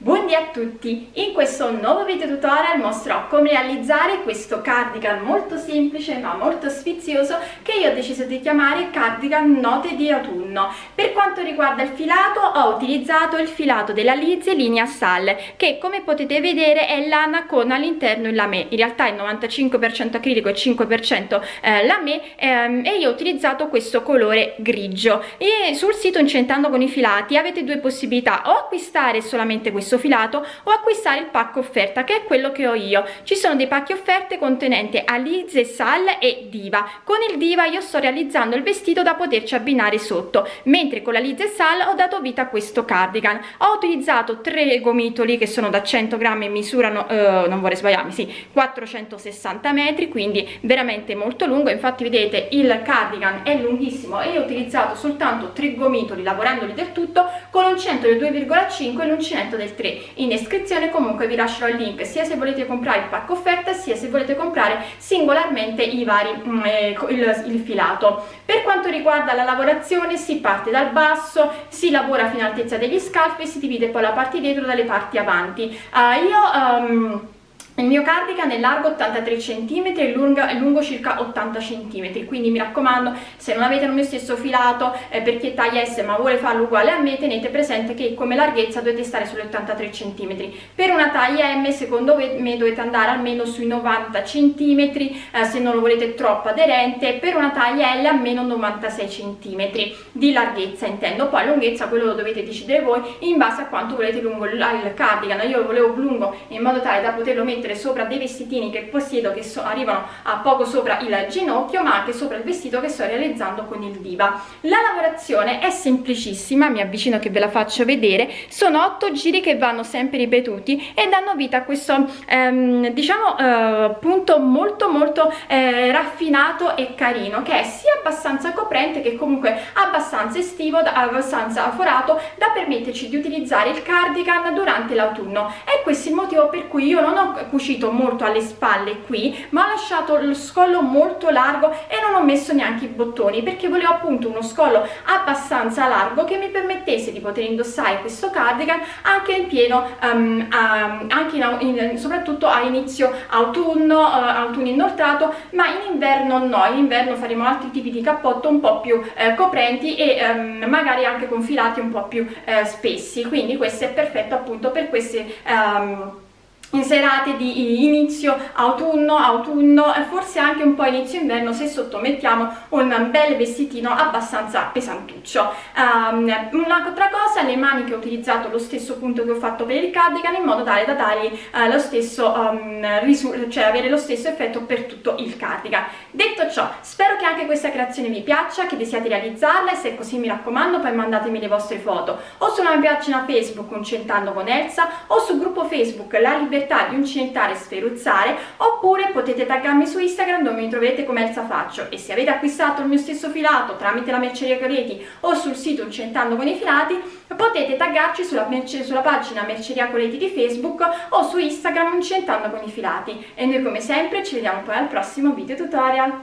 Buondì a tutti! In questo nuovo video tutorial mostrerò come realizzare questo cardigan molto semplice ma molto sfizioso che io ho deciso di chiamare cardigan note di autunno. Per quanto riguarda il filato ho utilizzato il filato della Lizzie linea Sal, che come potete vedere è lana con all'interno il lamé. In realtà è 95% acrilico e 5% lamé, e io ho utilizzato questo colore grigio. E sul sito Incentando con i filati avete due possibilità: o acquistare solamente questo filato o acquistare il pacco offerta, che è quello che ho io. Ci sono dei pacchi offerte contenente Alize, Sal e Diva. Con il Diva io sto realizzando il vestito da poterci abbinare sotto, mentre con la Alize e Sal ho dato vita a questo cardigan. Ho utilizzato 3 gomitoli che sono da 100 grammi e misurano, non vorrei sbagliarmi, sì, 460 metri, quindi veramente molto lungo. Infatti vedete il cardigan è lunghissimo e ho utilizzato soltanto 3 gomitoli, lavorandoli del tutto con l'uncinetto del 2,5 e l'uncinetto del 3. In descrizione comunque vi lascerò il link sia se volete comprare il pacco offerta sia se volete comprare singolarmente i vari il filato. Per quanto riguarda la lavorazione, si parte dal basso, si lavora fino all'altezza degli scalfi e si divide poi la parte dietro dalle parti avanti. Il mio cardigan è largo 83 cm e lungo circa 80 cm, quindi mi raccomando, se non avete il mio stesso filato per chi è taglia S ma vuole farlo uguale a me, tenete presente che come larghezza dovete stare sugli 83 cm. Per una taglia M secondo me dovete andare almeno sui 90 cm, se non lo volete troppo aderente. Per una taglia L almeno 96 cm di larghezza intendo, poi lunghezza quello lo dovete decidere voi in base a quanto volete lungo il cardigan. Io lo volevo lungo in modo tale da poterlo mettere sopra dei vestitini che possiedo che arrivano a poco sopra il ginocchio, ma anche sopra il vestito che sto realizzando con il Diva. La lavorazione è semplicissima, mi avvicino che ve la faccio vedere. Sono 8 giri che vanno sempre ripetuti e danno vita a questo punto molto raffinato e carino, che è sia abbastanza coprente che comunque abbastanza estivo, abbastanza forato da permetterci di utilizzare il cardigan durante l'autunno. E questo è il motivo per cui io non ho cucito molto alle spalle qui, ma ho lasciato lo scollo molto largo e non ho messo neanche i bottoni, perché volevo appunto uno scollo abbastanza largo che mi permettesse di poter indossare questo cardigan anche in pieno soprattutto a inizio autunno, autunno inoltrato, ma in inverno no. In inverno faremo altri tipi di cappotto un po' più coprenti e magari anche con filati un po' più spessi, quindi questo è perfetto appunto per queste in serate di inizio autunno e forse anche un po' inizio inverno, se sotto mettiamo un bel vestitino abbastanza pesantuccio. Un'altra cosa, le maniche ho utilizzato lo stesso punto che ho fatto per il cardigan in modo tale da dargli lo stesso cioè avere lo stesso effetto per tutto il cardigan. Detto ciò, spero che anche questa creazione vi piaccia, che desiate realizzarla, e se è così mi raccomando poi mandatemi le vostre foto o sulla mia pagina Facebook Incentando con Elsa o sul gruppo Facebook La Libertà di Uncinetare e Sferuzzare, oppure potete taggarmi su Instagram dove mi troverete come Elsa Faccio. E se avete acquistato il mio stesso filato tramite la Merceria Coleti o sul sito Incentando con i Filati, potete taggarci sulla pagina Merceria Coleti di Facebook o su Instagram Incentando con i Filati. E noi come sempre ci vediamo poi al prossimo video tutorial.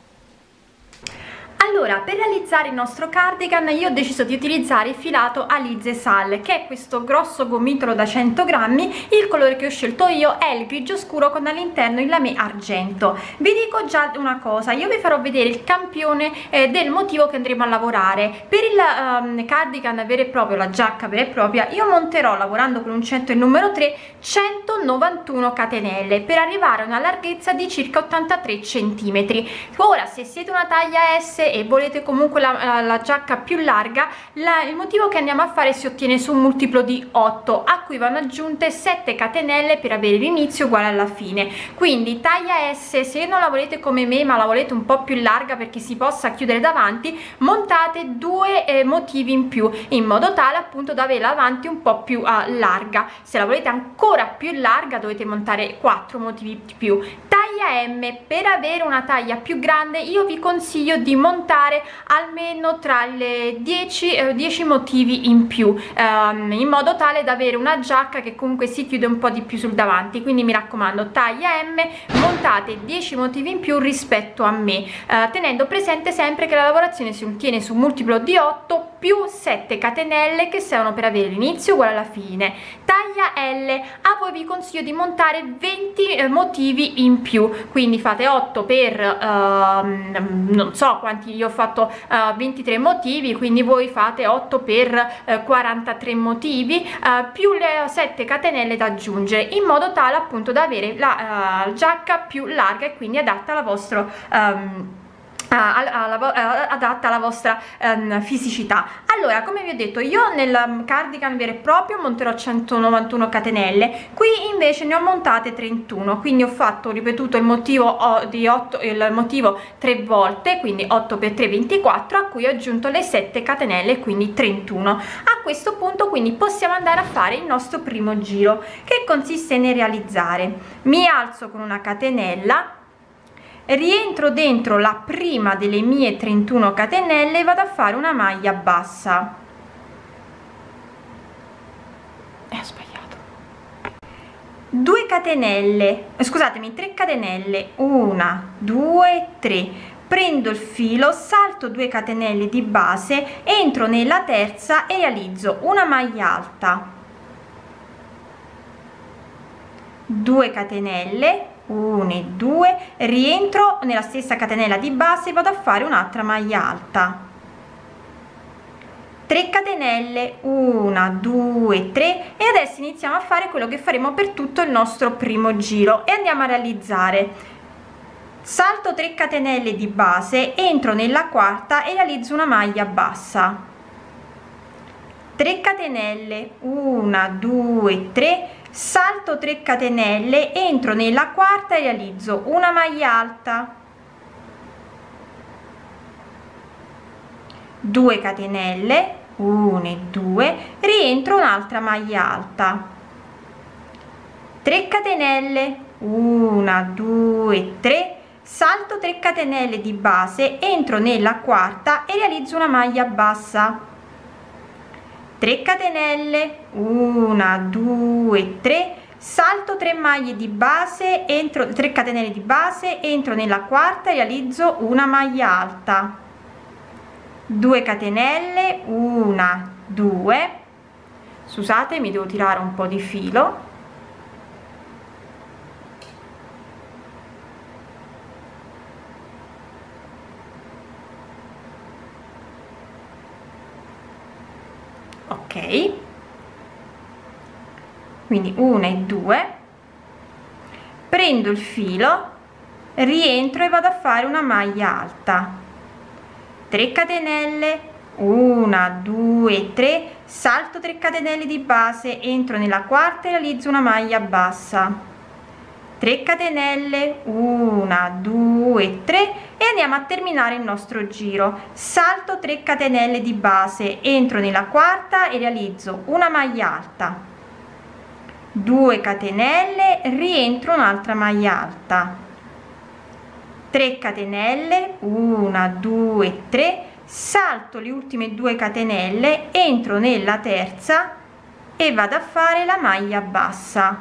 Allora, per realizzare il nostro cardigan io ho deciso di utilizzare il filato Alize Sal, che è questo grosso gomitolo da 100 grammi. Il colore che ho scelto io è il grigio scuro con all'interno il lamé argento. Vi dico già una cosa, io vi farò vedere il campione del motivo che andremo a lavorare. Per il cardigan vero e proprio, la giacca vera e propria, io monterò, lavorando con l'uncinetto il numero 3, 191 catenelle per arrivare a una larghezza di circa 83 cm. Ora, se siete una taglia S e volete comunque la giacca più larga, il motivo che andiamo a fare si ottiene su un multiplo di 8, a cui vanno aggiunte 7 catenelle per avere l'inizio uguale alla fine. Quindi taglia S, se non la volete come me ma la volete un po' più larga perché si possa chiudere davanti, montate 2 motivi in più in modo tale appunto da averla davanti un po' più larga. Se la volete ancora più larga dovete montare 4 motivi in più. Taglia M, per avere una taglia più grande io vi consiglio di montare almeno tra le 10 motivi in più, in modo tale da avere una giacca che comunque si chiude un po' di più sul davanti. Quindi mi raccomando, taglia M, montate 10 motivi in più rispetto a me, tenendo presente sempre che la lavorazione si ottiene su un multiplo di 8 più 7 catenelle che servono per avere l'inizio uguale alla fine. Taglia L, a voi vi consiglio di montare 20 motivi in più, quindi fate 8 per non so quanti, io ho fatto 23 motivi, quindi voi fate 8 per 43 motivi più le 7 catenelle da aggiungere, in modo tale appunto da avere la giacca più larga e quindi adatta alla vostra adatta alla vostra fisicità. Allora, come vi ho detto, io nel cardigan vero e proprio monterò 191 catenelle, qui invece ne ho montate 31, quindi ho fatto, ripetuto il motivo di 8, il motivo 3 volte, quindi 8 per 3 24, a cui ho aggiunto le 7 catenelle, quindi 31. A questo punto quindi possiamo andare a fare il nostro primo giro, che consiste nel realizzare: mi alzo con una catenella, rientro dentro la prima delle mie 31 catenelle e vado a fare una maglia bassa. Ho sbagliato. 2 catenelle, scusatemi, 3 catenelle, 1 2 3, prendo il filo, salto 2 catenelle di base, entro nella terza e realizzo una maglia alta, 2 catenelle, 1 e 2, rientro nella stessa catenella di base e vado a fare un'altra maglia alta, 3 catenelle, 1 2 3, e adesso iniziamo a fare quello che faremo per tutto il nostro primo giro e andiamo a realizzare: salto 3 catenelle di base, entro nella quarta e realizzo una maglia bassa, 3 catenelle, 1 2 3, salto 3 catenelle, entro nella quarta e realizzo una maglia alta, 2 catenelle, 1 e 2, rientro un'altra maglia alta, 3 catenelle, 1 2 3, salto 3 catenelle di base, entro nella quarta e realizzo una maglia bassa, 3 catenelle, 1 2 3, salto 3 maglie di base, entro 3 catenelle di base, entro nella quarta e realizzo una maglia alta, 2 catenelle, 1 2, scusate, mi devo tirare un po' di filo, ok, quindi 1 e 2, prendo il filo, rientro e vado a fare una maglia alta, 3 catenelle, 1 2 3, salto 3 catenelle di base, entro nella quarta e realizzo una maglia bassa, 3 catenelle, 1 2 3, e andiamo a terminare il nostro giro. Salto 3 catenelle di base, entro nella quarta e realizzo una maglia alta, 2 catenelle, rientro un'altra maglia alta, 3 catenelle, 1 2 3, salto le ultime 2 catenelle, entro nella terza e vado a fare la maglia bassa.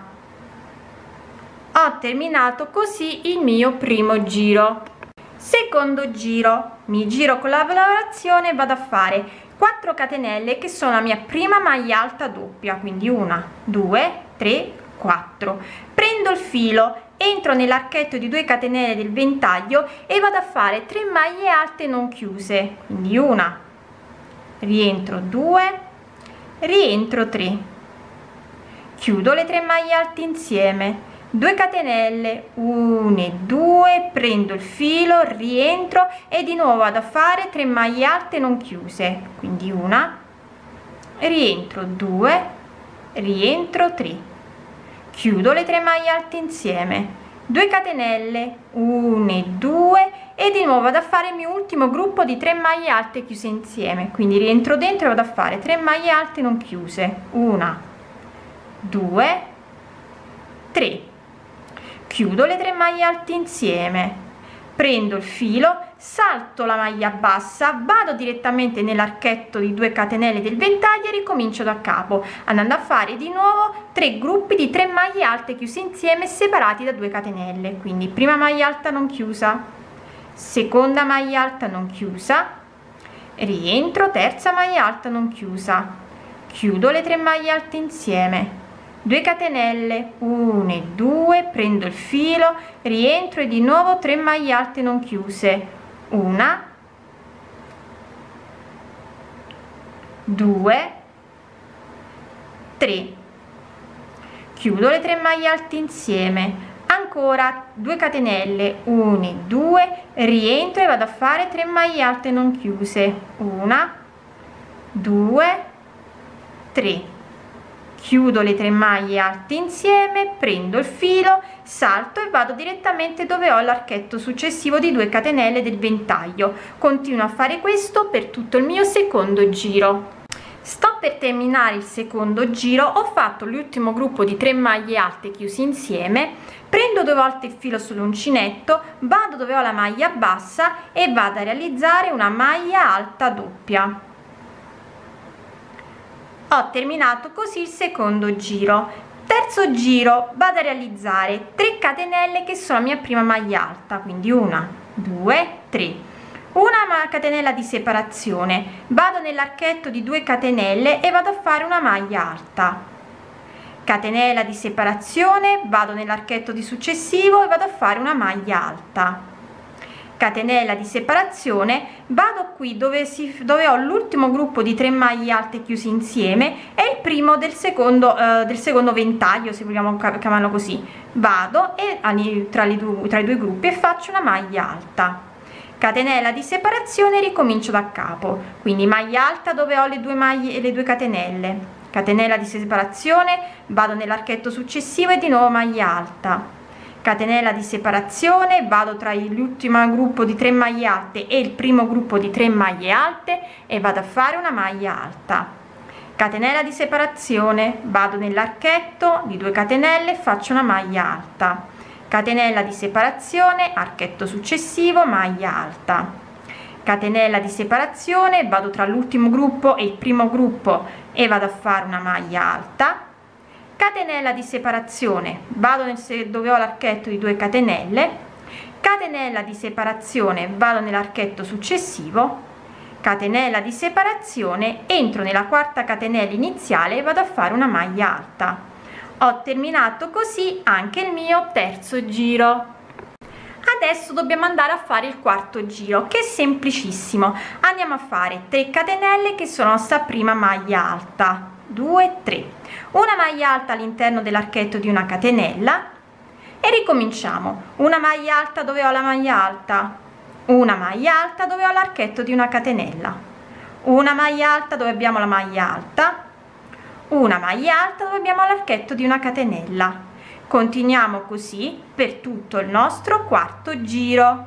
Ho terminato così il mio primo giro. Secondo giro, mi giro con la lavorazione e vado a fare 4 catenelle che sono la mia prima maglia alta doppia, quindi 1 2 3 4, prendo il filo, entro nell'archetto di 2 catenelle del ventaglio e vado a fare 3 maglie alte non chiuse, quindi una, rientro 2, rientro 3, chiudo le 3 maglie alte insieme, 2 catenelle, 1 e 2, prendo il filo, rientro e di nuovo vado a fare 3 maglie alte non chiuse, quindi una, rientro 2, rientro 3, chiudo le 3 maglie alte insieme, 2 catenelle, 1 e 2, e di nuovo vado a fare il mio ultimo gruppo di 3 maglie alte chiuse insieme, quindi rientro dentro e vado a fare 3 maglie alte non chiuse, 1 2 3, chiudo le 3 maglie alte insieme, prendo il filo, salto la maglia bassa, vado direttamente nell'archetto di 2 catenelle del ventaglio e ricomincio da capo, andando a fare di nuovo 3 gruppi di 3 maglie alte chiuse insieme separati da 2 catenelle, quindi prima maglia alta non chiusa, seconda maglia alta non chiusa, rientro, terza maglia alta non chiusa, chiudo le 3 maglie alte insieme, 2 catenelle, 1 e 2, prendo il filo, rientro e di nuovo 3 maglie alte non chiuse, 1, 2, 3, chiudo le 3 maglie alte insieme, ancora 2 catenelle, 1 e 2, rientro e vado a fare 3 maglie alte non chiuse, 1, 2, 3, chiudo le 3 maglie alte insieme, prendo il filo, salto e vado direttamente dove ho l'archetto successivo di 2 catenelle del ventaglio. Continuo a fare questo per tutto il mio secondo giro. Sto per terminare il secondo giro, ho fatto l'ultimo gruppo di 3 maglie alte chiusi insieme, prendo 2 volte il filo sull'uncinetto, vado dove ho la maglia bassa e vado a realizzare una maglia alta doppia. Ho terminato così il secondo giro. Terzo giro, vado a realizzare 3 catenelle che sono la mia prima maglia alta, quindi 1, 2, 3. Una catenella di separazione, vado nell'archetto di 2 catenelle e vado a fare una maglia alta, catenella di separazione, vado nell'archetto di successivo e vado a fare una maglia alta, catenella di separazione, vado qui dove ho l'ultimo gruppo di 3 maglie alte chiusi insieme, è il primo del secondo ventaglio, se vogliamo chiamarlo così, vado e tra i due gruppi e faccio una maglia alta, catenella di separazione, ricomincio da capo, quindi maglia alta dove ho le 2 maglie e le 2 catenelle, catenella di separazione, vado nell'archetto successivo e di nuovo maglia alta, catenella di separazione, vado tra l'ultimo gruppo di 3 maglie alte e il primo gruppo di 3 maglie alte e vado a fare una maglia alta, catenella di separazione, vado nell'archetto di 2 catenelle e faccio una maglia alta, catenella di separazione, archetto successivo, maglia alta, catenella di separazione, vado tra l'ultimo gruppo e il primo gruppo e vado a fare una maglia alta, catenella di separazione, vado dove ho l'archetto di 2 catenelle, catenella di separazione, vado nell'archetto successivo, catenella di separazione, entro nella quarta catenella iniziale e vado a fare una maglia alta. Ho terminato così anche il mio terzo giro. Adesso dobbiamo andare a fare il quarto giro, che è semplicissimo. Andiamo a fare 3 catenelle che sono la nostra prima maglia alta, 2, 3, una maglia alta all'interno dell'archetto di una catenella e ricominciamo. Una maglia alta dove ho la maglia alta, una maglia alta dove ho l'archetto di una catenella, una maglia alta dove abbiamo la maglia alta, una maglia alta dove abbiamo l'archetto di una catenella. Continuiamo così per tutto il nostro quarto giro.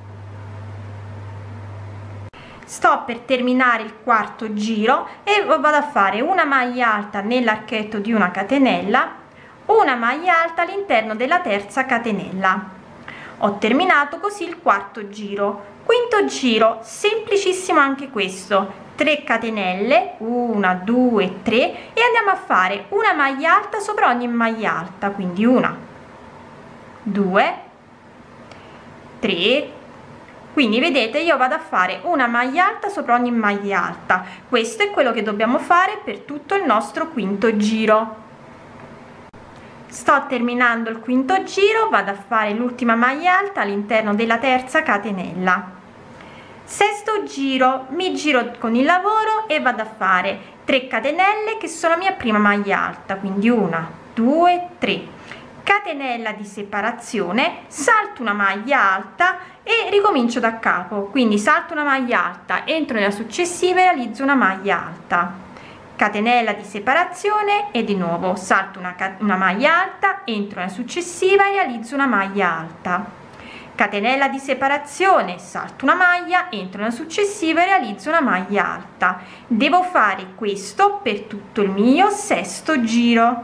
Sto per terminare il quarto giro e vado a fare una maglia alta nell'archetto di una catenella, una maglia alta all'interno della terza catenella. Ho terminato così il quarto giro. Quinto giro, semplicissimo anche questo, 3 catenelle, 1, 2, 3 e andiamo a fare una maglia alta sopra ogni maglia alta, quindi 1, 2, 3, quindi vedete io vado a fare una maglia alta sopra ogni maglia alta. Questo è quello che dobbiamo fare per tutto il nostro quinto giro. Sto terminando il quinto giro, vado a fare l'ultima maglia alta all'interno della terza catenella. Sesto giro, mi giro con il lavoro e vado a fare 3 catenelle che sono la mia prima maglia alta, quindi 1, 2, 3, catenella di separazione, salto una maglia alta e ricomincio da capo, quindi salto una maglia alta, entro nella successiva e realizzo una maglia alta, catenella di separazione e di nuovo salto una maglia alta, entro nella successiva e realizzo una maglia alta, catenella di separazione, salto una maglia, entro nella successiva e realizzo una maglia alta. Devo fare questo per tutto il mio sesto giro.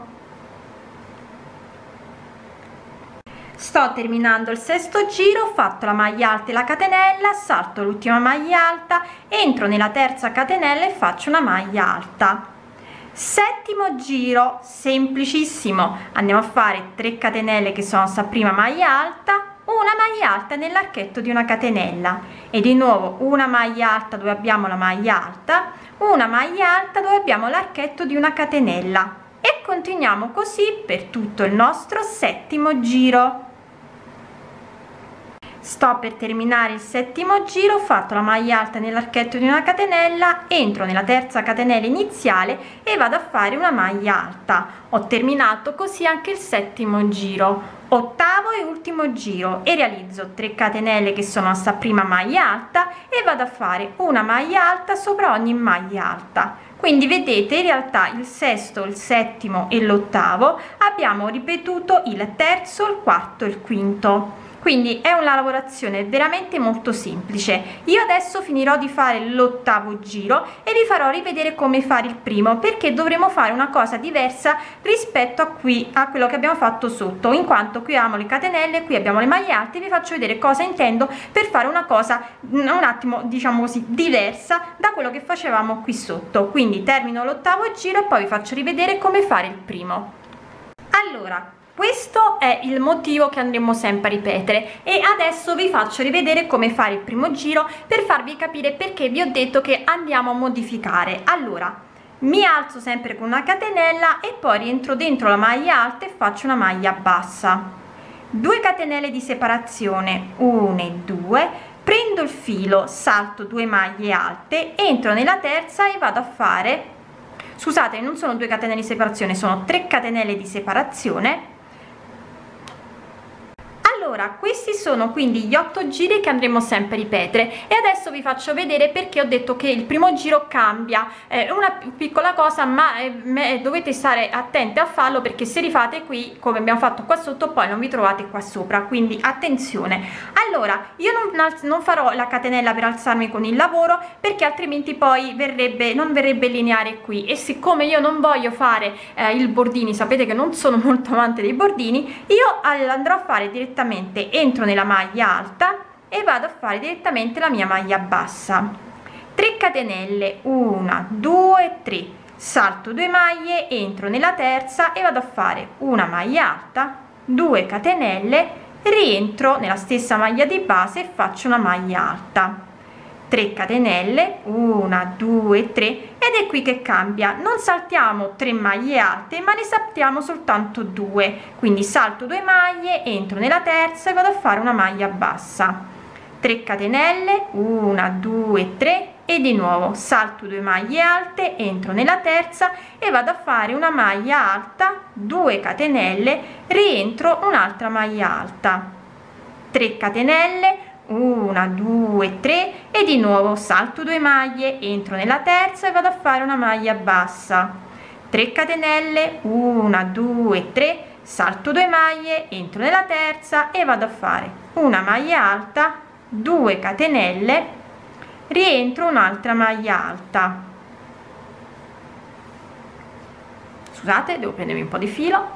Sto terminando il sesto giro, ho fatto la maglia alta e la catenella, salto l'ultima maglia alta, entro nella terza catenella e faccio una maglia alta. Settimo giro, semplicissimo, andiamo a fare 3 catenelle che sono la prima maglia alta, una maglia alta nell'archetto di una catenella e di nuovo una maglia alta dove abbiamo la maglia alta, una maglia alta dove abbiamo l'archetto di una catenella e continuiamo così per tutto il nostro settimo giro. Sto per terminare il settimo giro, ho fatto la maglia alta nell'archetto di una catenella, entro nella terza catenella iniziale e vado a fare una maglia alta. Ho terminato così anche il settimo giro, ottavo e ultimo giro, e realizzo 3 catenelle che sono sta prima maglia alta e vado a fare una maglia alta sopra ogni maglia alta. Quindi vedete, in realtà il sesto, il settimo e l'ottavo abbiamo ripetuto il terzo, il quarto e il quinto. Quindi è una lavorazione veramente molto semplice. Io adesso finirò di fare l'ottavo giro e vi farò rivedere come fare il primo, perché dovremo fare una cosa diversa rispetto a quello che abbiamo fatto sotto, in quanto qui abbiamo le catenelle, qui abbiamo le maglie alte. Vi faccio vedere cosa intendo per fare una cosa un attimo, diciamo così, diversa da quello che facevamo qui sotto. Quindi termino l'ottavo giro e poi vi faccio rivedere come fare il primo. Allora, questo è il motivo che andremo sempre a ripetere e adesso vi faccio rivedere come fare il primo giro per farvi capire perché vi ho detto che andiamo a modificare. Allora, mi alzo sempre con una catenella e poi rientro dentro la maglia alta e faccio una maglia bassa, 2 catenelle di separazione, 1 e 2, prendo il filo, salto 2 maglie alte, entro nella terza e vado a fare, scusate, non sono 2 catenelle di separazione, sono 3 catenelle di separazione. Allora, questi sono quindi gli 8 giri che andremo sempre a ripetere e adesso vi faccio vedere perché ho detto che il primo giro cambia. Una piccola cosa, ma dovete stare attenti a farlo, perché se rifate qui come abbiamo fatto qua sotto poi non vi trovate qua sopra, quindi attenzione. Allora, io non farò la catenella per alzarmi con il lavoro, perché altrimenti poi non verrebbe lineare qui, e siccome io non voglio fare il bordini, sapete che non sono molto amante dei bordini, io andrò a fare direttamente, entro nella maglia alta e vado a fare direttamente la mia maglia bassa, 3 catenelle, 1 2 3, salto 2 maglie, entro nella terza e vado a fare una maglia alta, 2 catenelle, rientro nella stessa maglia di base e faccio una maglia alta, 3 catenelle, 1 2 3, ed è qui che cambia, non saltiamo 3 maglie alte ma ne saltiamo soltanto 2, quindi salto 2 maglie, entro nella terza e vado a fare una maglia bassa, 3 catenelle, 1 2 3, e di nuovo salto 2 maglie alte, entro nella terza e vado a fare una maglia alta, 2 catenelle, rientro un'altra maglia alta, 3 catenelle, 1 2 3, e di nuovo salto 2 maglie, entro nella terza e vado a fare una maglia bassa, 3 catenelle, 1 2 3, salto 2 maglie, entro nella terza e vado a fare una maglia alta, 2 catenelle, rientro un'altra maglia alta, scusate, devo prendermi un po' di filo,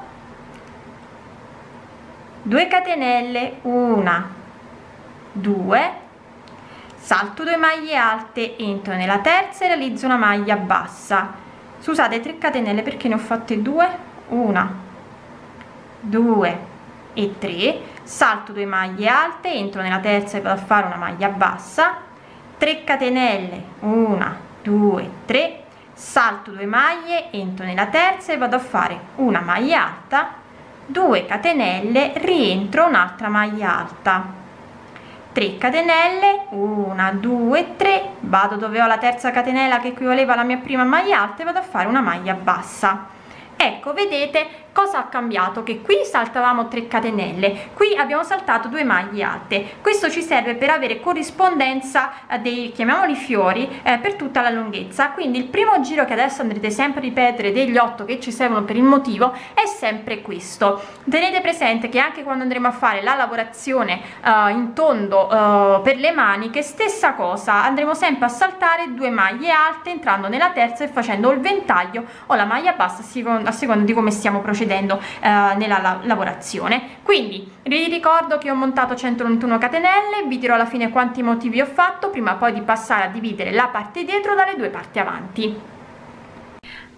2 catenelle, 1 2, salto 2 maglie alte, entro nella terza e realizzo una maglia bassa, scusate, 3 catenelle perché ne ho fatte 2, 1 2 e 3, salto 2 maglie alte, entro nella terza e vado a fare una maglia bassa, 3 catenelle, 1 2 3, salto 2 maglie, entro nella terza e vado a fare una maglia alta, 2 catenelle, rientro un'altra maglia alta, 3 catenelle, 1 2 3, vado dove ho la terza catenella che equivaleva alla mia prima maglia alta e vado a fare una maglia bassa. Ecco, vedete cosa ha cambiato, che qui saltavamo 3 catenelle, qui abbiamo saltato 2 maglie alte. Questo ci serve per avere corrispondenza dei, chiamiamoli fiori, per tutta la lunghezza. Quindi il primo giro che adesso andrete sempre a ripetere degli 8 che ci servono per il motivo è sempre questo. Tenete presente che anche quando andremo a fare la lavorazione in tondo per le maniche, stessa cosa, andremo sempre a saltare 2 maglie alte entrando nella terza e facendo il ventaglio o la maglia bassa a seconda di come stiamo procedendo nella lavorazione. Quindi vi ricordo che ho montato 121 catenelle, vi dirò alla fine quanti motivi ho fatto prima poi di passare a dividere la parte dietro dalle 2 parti avanti.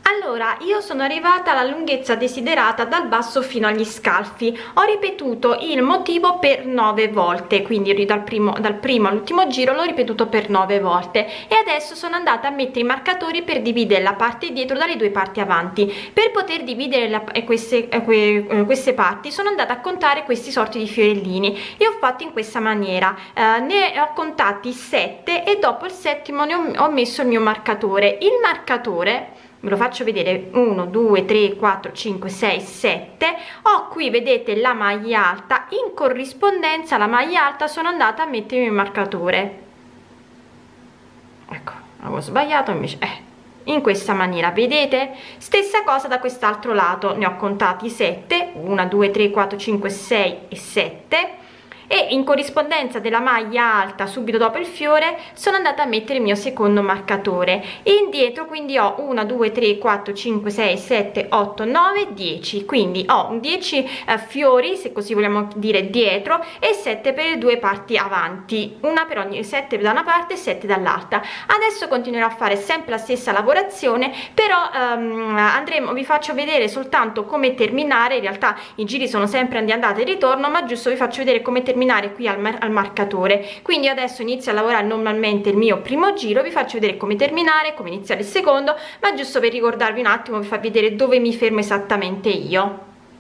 Allora, io sono arrivata alla lunghezza desiderata dal basso fino agli scalfi. Ho ripetuto il motivo per 9 volte, quindi dal primo all'ultimo giro l'ho ripetuto per 9 volte, e adesso sono andata a mettere i marcatori per dividere la parte dietro dalle due parti avanti. Per poter dividere queste parti sono andata a contare questi sorti di fiorellini e ho fatto in questa maniera. Ne ho contati 7 e dopo il settimo ho messo il mio marcatore. Il marcatore ve lo faccio vedere: 1 2 3 4 5 6 7. Ho qui, vedete, la maglia alta. In corrispondenza alla maglia alta sono andata a mettere il marcatore. Ecco, avevo sbagliato, invece in questa maniera, vedete? Stessa cosa da quest'altro lato, ne ho contati 7, 1 2 3 4 5 6 e 7, e in corrispondenza della maglia alta subito dopo il fiore sono andata a mettere il mio secondo marcatore indietro, quindi ho 1 2 3 4 5 6 7 8 9 10, quindi ho 10 fiori, se così vogliamo dire, dietro, e 7 per le due parti avanti, una per ogni, 7 da una parte e 7 dall'altra. Adesso continuerò a fare sempre la stessa lavorazione, però vi faccio vedere soltanto come terminare. In realtà i giri sono sempre di andata e ritorno, ma giusto vi faccio vedere come terminare qui al marcatore. Quindi adesso inizio a lavorare normalmente il mio primo giro, vi faccio vedere come terminare, come iniziare il secondo, ma giusto per ricordarvi un attimo, vi fa vedere dove mi fermo esattamente io.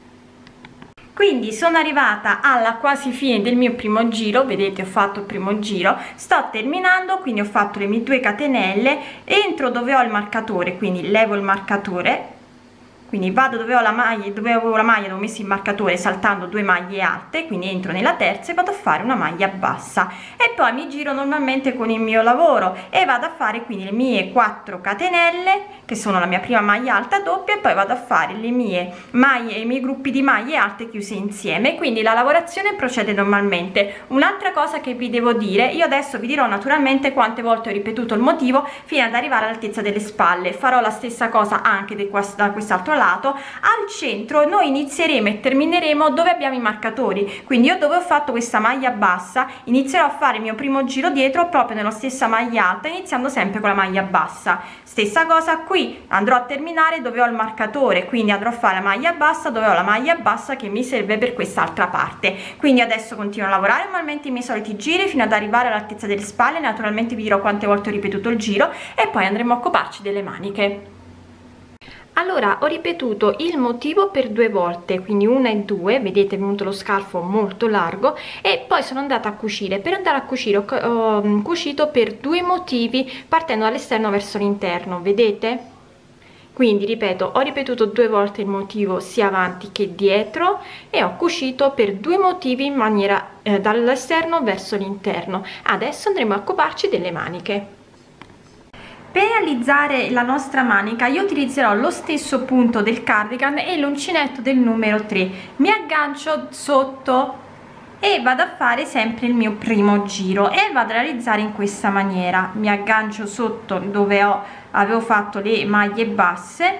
Quindi sono arrivata alla quasi fine del mio primo giro, vedete, ho fatto il primo giro, sto terminando, quindi ho fatto le mie 2 catenelle, entro dove ho il marcatore, quindi levo il marcatore, quindi vado dove ho la maglia, dove avevo la maglia, dove ho messo il marcatore, saltando 2 maglie alte, quindi entro nella terza e vado a fare una maglia bassa, e poi mi giro normalmente con il mio lavoro e vado a fare quindi le mie 4 catenelle, che sono la mia prima maglia alta doppia, e poi vado a fare le mie maglie, i miei gruppi di maglie alte chiuse insieme. Quindi la lavorazione procede normalmente. Un'altra cosa che vi devo dire, io adesso vi dirò naturalmente quante volte ho ripetuto il motivo fino ad arrivare all'altezza delle spalle. Farò la stessa cosa anche da quest'altro lato. Al centro noi inizieremo e termineremo dove abbiamo i marcatori, quindi io dove ho fatto questa maglia bassa inizierò a fare il mio primo giro dietro proprio nella stessa maglia alta, iniziando sempre con la maglia bassa. Stessa cosa qui, andrò a terminare dove ho il marcatore, quindi andrò a fare la maglia bassa dove ho la maglia bassa che mi serve per quest'altra parte. Quindi adesso continuo a lavorare normalmente i miei soliti giri fino ad arrivare all'altezza delle spalle. Naturalmente vi dirò quante volte ho ripetuto il giro e poi andremo a occuparci delle maniche. Allora, ho ripetuto il motivo per 2 volte, quindi 1 e 2, vedete, è venuto lo scalfo molto largo, e poi sono andata a cucire. Per andare a cucire ho cucito per 2 motivi partendo dall'esterno verso l'interno, vedete? Quindi ripeto, ho ripetuto 2 volte il motivo sia avanti che dietro e ho cucito per 2 motivi in maniera dall'esterno verso l'interno. Adesso andremo a occuparci delle maniche. Per realizzare la nostra manica io utilizzerò lo stesso punto del cardigan e l'uncinetto del numero 3. Mi aggancio sotto e vado a fare sempre il mio primo giro e vado a realizzare in questa maniera. Mi aggancio sotto dove avevo fatto le maglie basse,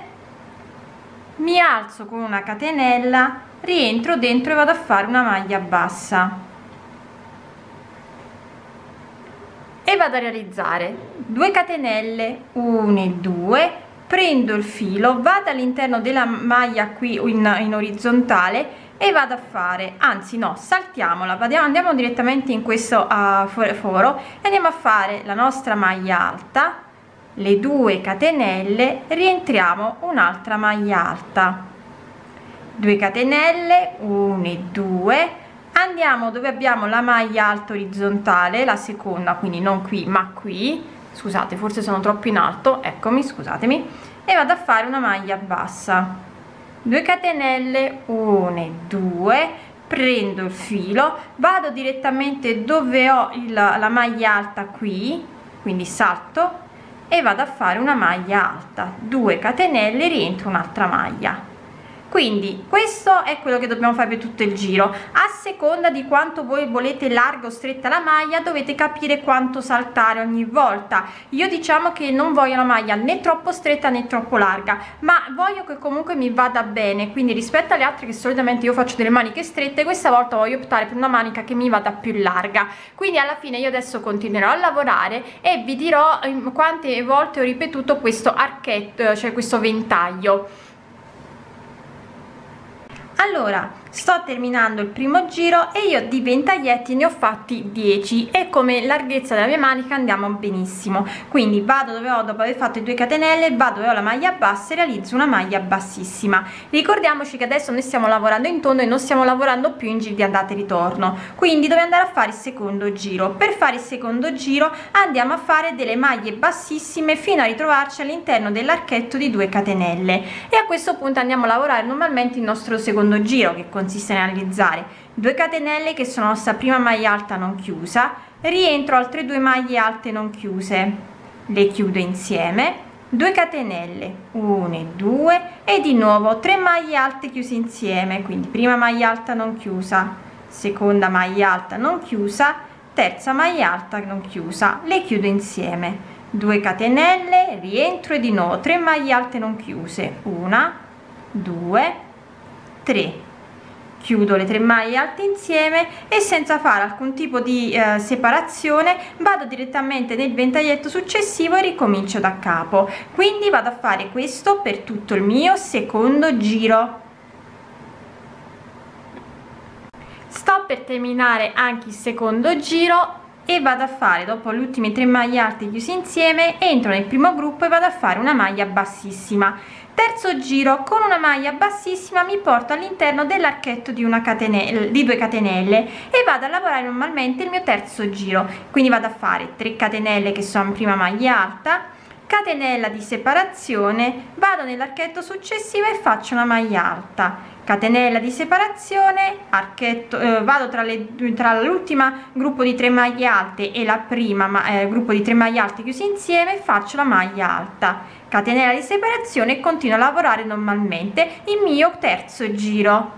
mi alzo con una catenella, rientro dentro e vado a fare una maglia bassa e vado a realizzare 2 catenelle, 1 e 2, prendo il filo, vado all'interno della maglia qui in orizzontale e vado a fare, anzi no, saltiamola, andiamo direttamente in questo foro e andiamo a fare la nostra maglia alta, le 2 catenelle, rientriamo un'altra maglia alta, 2 catenelle, 1 e 2, andiamo dove abbiamo la maglia alta orizzontale, la seconda, quindi non qui ma qui, scusate, forse sono troppo in alto, eccomi, scusatemi, e vado a fare una maglia bassa, 2 catenelle, 1 e 2, prendo il filo, vado direttamente dove ho la maglia alta qui, quindi salto e vado a fare una maglia alta, 2 catenelle, rientro un'altra maglia. Quindi questo è quello che dobbiamo fare per tutto il giro. A seconda di quanto voi volete larga o stretta la maglia, dovete capire quanto saltare ogni volta. Io diciamo che non voglio una maglia né troppo stretta né troppo larga, ma voglio che comunque mi vada bene, quindi rispetto alle altre che solitamente io faccio delle maniche strette, questa volta voglio optare per una manica che mi vada più larga. Quindi alla fine io adesso continuerò a lavorare e vi dirò quante volte ho ripetuto questo archetto, cioè questo ventaglio. Allora, sto terminando il primo giro e io di ventaglietti ne ho fatti 10 e come larghezza della mia manica andiamo benissimo. Quindi vado dove ho, dopo aver fatto i 2 catenelle, vado dove ho la maglia bassa e realizzo una maglia bassissima. Ricordiamoci che adesso noi stiamo lavorando in tondo e non stiamo lavorando più in giri di andata e ritorno, quindi dobbiamo andare a fare il secondo giro. Per fare il secondo giro andiamo a fare delle maglie bassissime fino a ritrovarci all'interno dell'archetto di 2 catenelle e a questo punto andiamo a lavorare normalmente il nostro secondo giro, che consiste nel realizzare 2 catenelle che sono la nostra prima maglia alta non chiusa, rientro altre 2 maglie alte non chiuse, le chiudo insieme, 2 catenelle, 1 e 2 e di nuovo 3 maglie alte chiuse insieme, quindi prima maglia alta non chiusa, seconda maglia alta non chiusa, terza maglia alta non chiusa, le chiudo insieme, 2 catenelle, rientro e di nuovo 3 maglie alte non chiuse, 1, 2, 3, chiudo le 3 maglie alte insieme e senza fare alcun tipo di separazione vado direttamente nel ventaglietto successivo e ricomincio da capo. Quindi vado a fare questo per tutto il mio secondo giro. Sto per terminare anche il secondo giro e vado a fare, dopo le ultime 3 maglie alte chiuse insieme, entro nel primo gruppo e vado a fare una maglia bassissima. Terzo giro, con una maglia bassissima mi porto all'interno dell'archetto di 2 catenelle e vado a lavorare normalmente il mio terzo giro. Quindi vado a fare 3 catenelle che sono prima maglia alta, catenella di separazione, vado nell'archetto successivo e faccio una maglia alta, catenella di separazione, archetto, vado tra l'ultima gruppo di 3 maglie alte e la prima gruppo di 3 maglie alte chiusi insieme, faccio la maglia alta, catenella di separazione e continuo a lavorare normalmente il mio terzo giro.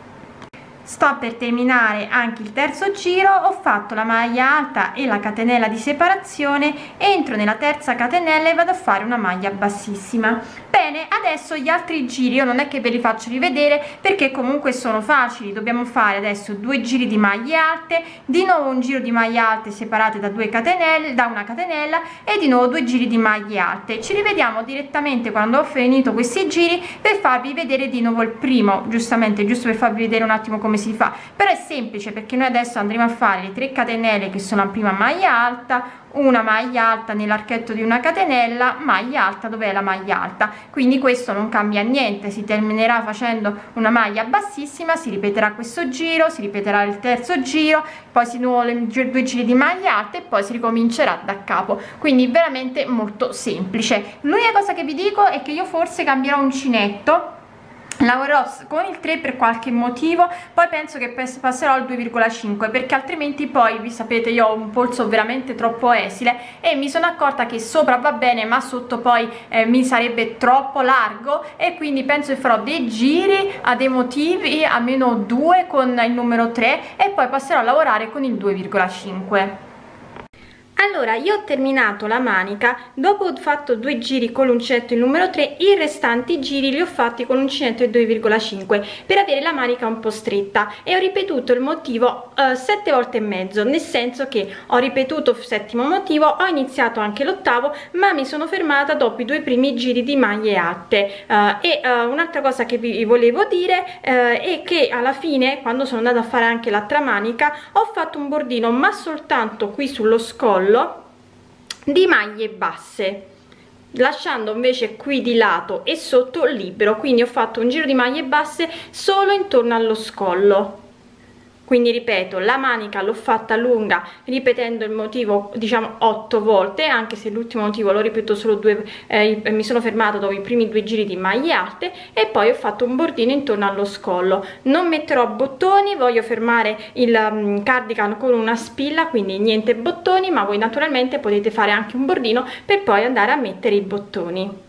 Sto per terminare anche il terzo giro, ho fatto la maglia alta e la catenella di separazione, entro nella terza catenella e vado a fare una maglia bassissima. Bene, adesso gli altri giri io non è che ve li faccio rivedere perché comunque sono facili. Dobbiamo fare adesso 2 giri di maglie alte, di nuovo un giro di maglie alte separate da 2 catenelle, da una catenella e di nuovo 2 giri di maglie alte. Ci rivediamo direttamente quando ho finito questi giri per farvi vedere di nuovo il primo, giustamente, giusto per farvi vedere un attimo come si fa. Però è semplice perché noi adesso andremo a fare le 3 catenelle che sono la prima maglia alta, una maglia alta nell'archetto di una catenella, maglia alta dove è la maglia alta. Quindi questo non cambia niente, si terminerà facendo una maglia bassissima, si ripeterà questo giro, si ripeterà il terzo giro, poi si nuovo 2 giri di maglia alta e poi si ricomincerà da capo. Quindi veramente molto semplice. L'unica cosa che vi dico è che io forse cambierò uncinetto, lavorerò con il 3 per qualche motivo, poi penso che passerò al 2,5 perché altrimenti poi, vi sapete, io ho un polso veramente troppo esile e mi sono accorta che sopra va bene ma sotto poi mi sarebbe troppo largo e quindi penso che farò dei giri a dei motivi almeno 2 con il numero 3 e poi passerò a lavorare con il 2,5. Allora, io ho terminato la manica, dopo ho fatto 2 giri con l'uncinetto il numero 3, i restanti giri li ho fatti con l'uncinetto il 2,5 per avere la manica un po' stretta e ho ripetuto il motivo 7 volte e mezzo, nel senso che ho ripetuto il settimo motivo, ho iniziato anche l'ottavo, ma mi sono fermata dopo i 2 primi giri di maglie alte. Un'altra cosa che vi volevo dire è che alla fine, quando sono andata a fare anche l'altra manica, ho fatto un bordino ma soltanto qui sullo scollo di maglie basse, lasciando invece qui di lato e sotto libero. Quindi ho fatto un giro di maglie basse solo intorno allo scollo. Quindi ripeto, la manica l'ho fatta lunga ripetendo il motivo diciamo 8 volte, anche se l'ultimo motivo l'ho ripetuto solo 2, mi sono fermata dopo i primi 2 giri di maglie alte e poi ho fatto un bordino intorno allo scollo. Non metterò bottoni, voglio fermare il cardigan con una spilla, quindi niente bottoni, ma voi naturalmente potete fare anche un bordino per poi andare a mettere i bottoni.